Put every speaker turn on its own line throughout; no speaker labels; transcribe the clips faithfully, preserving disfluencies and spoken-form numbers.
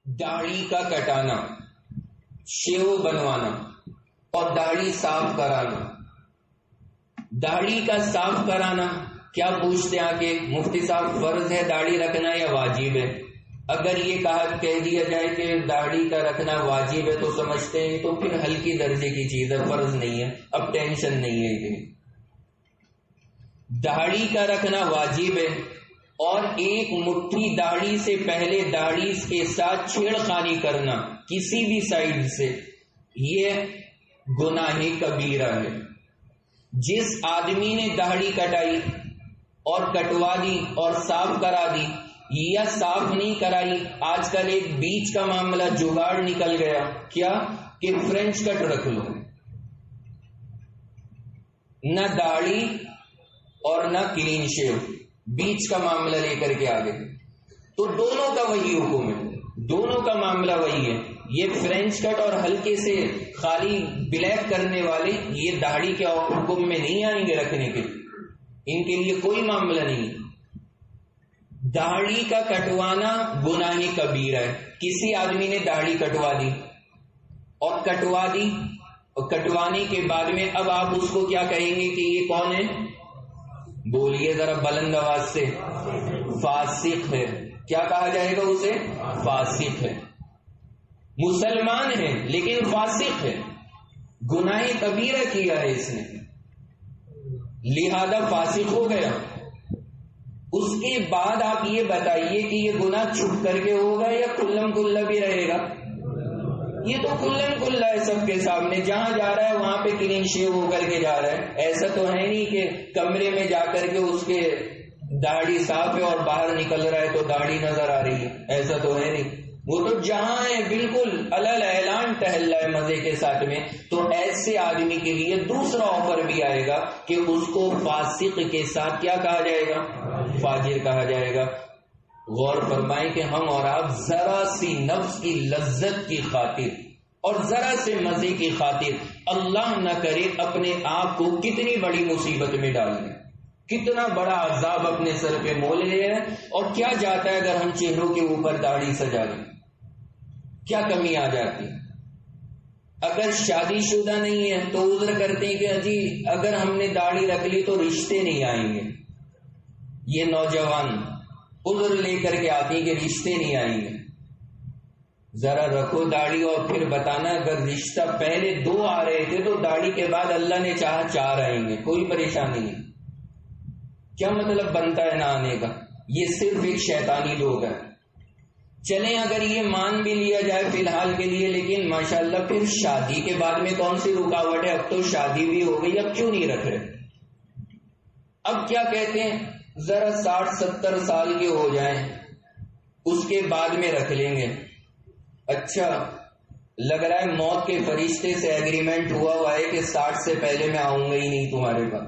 داڑھی کا کٹانا، شیو بنوانا اور داڑھی صاف کرانا۔ داڑھی کا صاف کرانا کیا پوچھتے ہیں آگے مفتی صاحب، فرض ہے داڑھی رکھنا یا واجب ہے؟ اگر یہ کہا کہہ دیا جائے کہ داڑھی کا رکھنا واجب ہے تو سمجھتے ہیں تو پھر ہلکی درجے کی چیز ہے، فرض نہیں ہے، اب ٹینشن نہیں ہے اتنی۔ داڑھی کا رکھنا واجب ہے، اور ایک مٹھی داڑھی سے پہلے داڑھی کے ساتھ چھیڑ خانی کرنا کسی بھی سائڈ سے، یہ گناہ کبیرہ ہے۔ جس آدمی نے داڑھی کٹائی اور کٹوا دی اور صاف کرا دی یا صاف نہیں کرائی، آج کل ایک بیچ کا معاملہ جگاڑ نکل گیا، کیا کہ فرینچ کٹ رکھ لو، نہ داڑھی اور نہ کلین شیو، بیچ کا معاملہ لے کر کے آگے۔ تو دونوں کا وہی حکم ہے، دونوں کا معاملہ وہی ہے۔ یہ فرینچ کٹ اور ہلکے سے خالی بلیک کرنے والے یہ داڑھی کے حکم میں نہیں آئیں گے رکھنے کے، ان کے لیے کوئی معاملہ نہیں۔ داڑھی کا کٹوانا گناہ کبیرہ ہے۔ کسی آدمی نے داڑھی کٹوا دی اور کٹوا دی اور کٹوانے کے بعد میں اب آپ اس کو کیا کہیں گے کہ یہ کون ہے؟ بولیے ذرا بلند آواز سے، فاسق ہے۔ کیا کہا جائے گا اسے؟ فاسق ہے۔ مسلمان ہے لیکن فاسق ہے، گناہ کبیرہ کیا ہے اس نے، لہذا فاسق ہو گیا۔ اس کے بعد آپ یہ بتائیے کہ یہ گناہ چھپ کر کے ہوگا یا کلم کلہ بھی رہے گا؟ یہ تو کلن کلہ ہے سب کے سامنے، جہاں جا رہا ہے وہاں پہ کلین شیو ہو کر کے جا رہا ہے۔ ایسا تو ہے نہیں کہ کمرے میں جا کر کے اس کے داڑھی صاف ہے اور باہر نکل رہا ہے تو داڑھی نظر آ رہی ہے، ایسا تو ہے نہیں۔ وہ تو جہاں ہے بالکل علل اعلان ٹہل رہا ہے مزے کے ساتھ میں۔ تو ایسے آدمی کے لیے دوسرا آفر بھی آئے گا کہ اس کو فاسق کے ساتھ کیا کہا جائے گا؟ فاجر کہا جائے گا۔ غور فرمائیں کہ ہم اور آپ ذرا سی نفس کی لذت کی خاطر اور ذرا سے مزے کی خاطر اللہ نہ کرے اپنے آپ کو کتنی بڑی مصیبت میں ڈال دیں، کتنا بڑا عذاب اپنے سر پہ مول لے ہیں۔ اور کیا جاتا ہے اگر ہم چہروں کے اوپر داڑھی سجا لیں، کیا کمی آ جاتی؟ اگر شادی شدہ نہیں ہے تو عذر کرتے ہیں کہ اجی اگر ہم نے داڑھی رکھ لی تو رشتے نہیں آئیں گے۔ یہ نوجوان عذر لے کر کے آتی کہ رشتے نہیں آئیں گے۔ ذرا رکھو داڑھی اور پھر بتانا اگر رشتہ پہلے دو آ رہے تھے تو داڑھی کے بعد اللہ نے چاہا چار آئیں گے، کوئی پریشانی نہیں۔ کیا مطلب بنتا ہے نہ آنے کا؟ یہ صرف ایک شیطانی دھوکہ ہے۔ چلیں اگر یہ مان بھی لیا جائے فی الحال کے لیے، لیکن ماشاءاللہ پھر شادی کے بعد میں کون سی رکاوٹ ہے؟ اب تو شادی بھی ہو گئی، اب کیوں نہیں رکھ رہے؟ اب کیا کہتے ہیں ذرا ساٹھ ستر سال کے ہو جائیں اس کے بعد میں رکھ لیں گے۔ اچھا لگ رہا ہے موت کے فرشتے سے ایگریمنٹ ہوا ہوا ہے کہ ساٹھ سے پہلے میں آؤں گا ہی نہیں تمہارے پاس،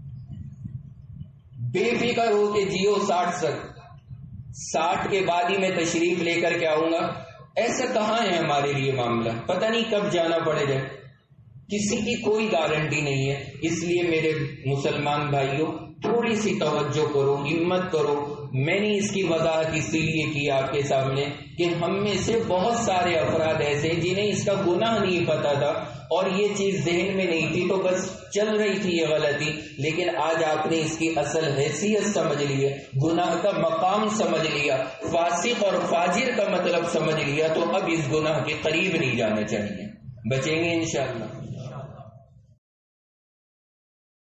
بے فکر ہو کے جیو ساٹھ تک، ساٹھ کے بعد ہی میں تشریف لے کر کے آؤں گا۔ ایسا کہاں ہے ہمارے لیے معاملہ؟ پتہ نہیں کب جانا پڑے گا، کسی کی کوئی گارنٹی نہیں ہے۔ اس لیے میرے مسلمان بھائیوں تھوڑی سی توجہ کرو، ہمت کرو۔ میں نے اس کی وضاحت اسی لیے کی آپ کے سامنے کہ ہم میں سے بہت سارے افراد ایسے جنہیں اس کا گناہ نہیں پتا تھا اور یہ چیز ذہن میں نہیں تھی تو بس چل رہی تھی یہ غلطی، لیکن آج آپ نے اس کی اصل حیثیت سمجھ لی ہے، گناہ کا مقام سمجھ لیا، فاسق اور فاجر کا مطلب سمجھ لیا، تو اب اس گناہ کے قریب نہیں جانا چاہیے، بچیں گے انشاءاللہ۔